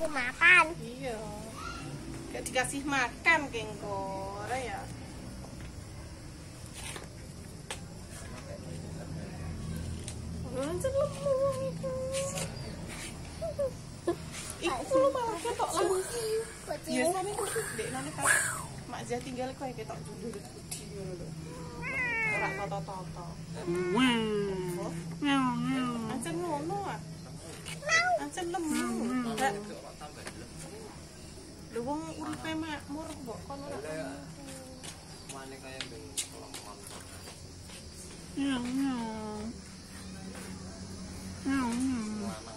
dikasih makan. Iya. Kayak dikasih makan kengkor ya. Lancen lemu iku. Iku lu malah ketok lemu. Biasane kudu dekne kan Mak Zia tinggal kowe ketok judul budi ngono lho. Ora toto-toto. Lancen ngono ah. Lancen lemu. Lho wong uripe makmur kok kono ora. Mane kaya ben kelompok. Nyong nyong. Nyong nyong.